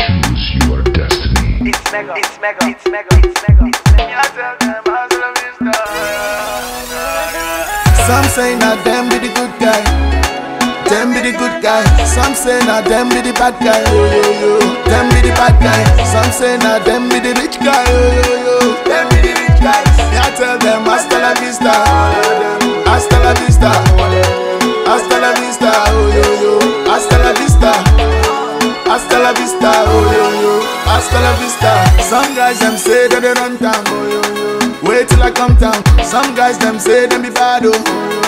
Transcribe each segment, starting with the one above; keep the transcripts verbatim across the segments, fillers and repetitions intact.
Choose your destiny. It's mega, it's mega, it's mega, it's mega, it's mega. Some say not them be the good guy, them be the good guy. Some say not them be the bad guy, yo yo yo. Them be the bad guy. Some say not them be the rich guy, yo yo yo. Them be the rich guys. Me I tell them hasta la vista, hasta la vista, hasta la vista, oh yo yo. Hasta la vista, hasta la vista, oh yo yo. Hasta la vista. Some guys them say that they run town, oh yo yo. Wait till I come down. Some guys them say them be bad, oh.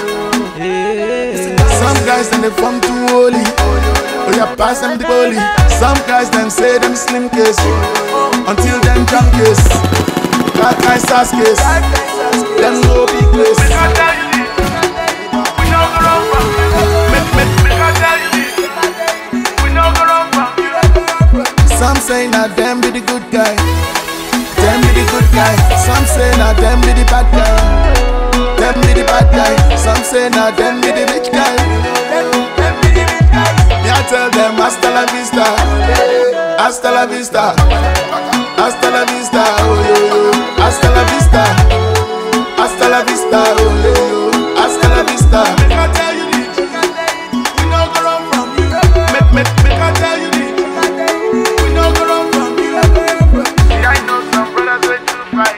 Some guys them they from too holy. Oh yeah, pass them the bully. Some guys them say them slim case until them jump case. That guy sass case. Them no big place. We can't tell you this. We know go wrong from you. We can't tell you this. We know go wrong from you. Some say not them be the good guy. Them be the good guy. Some say not them be the bad guy. Them be the bad guy. Some say not them be the rich guy. Them be the rich guy. Me I tell them hasta la vista, hasta la vista, hasta la vista, oh yo yo. Hasta la vista, hasta la vista, oh yo yo. Hasta la vista. Me can't tell you this. We no go run from you. Me me me can't tell you this. We no go run from you. See I know some brothers way too fight.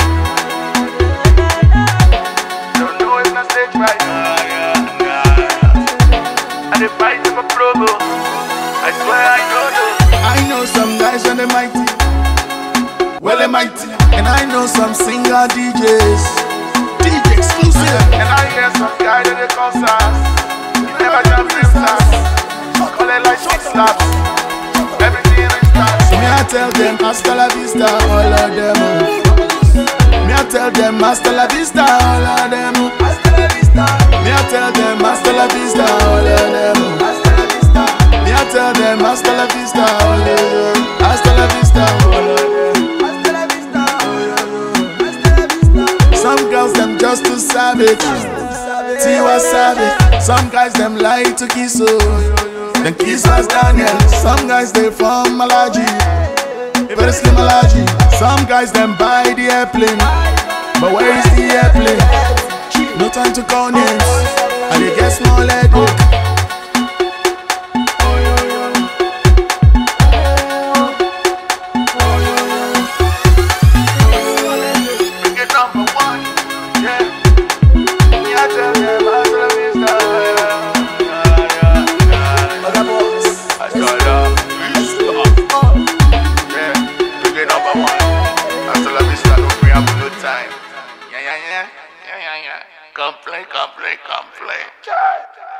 Don't know if not stage right. And they fight for promo. I swear I know those. I know some guys when they mighty. Well they mighty. And I know some singer D Js, D J exclusive. And I hear some guy that they call sass. You never jump in sass. Call it like six slaps. Everything is that. So me I tell them hasta la vista, all of them. Me I tell them hasta la vista, all of them. Hasta la vista. Me I tell them hasta la vista, all of them. Hasta la vista. Me I tell them hasta la vista, all of them. Hasta la vista, all of them. Some girls them just too savage, Tiwa savage. Some guys them like to kiss, oh. Then kiss us Daniel. Some guys they from Malaji, very slim Malaji. Some guys them buy the airplane, but where is the airplane? No time to call names, and they get small headache. Come play, come play, come play.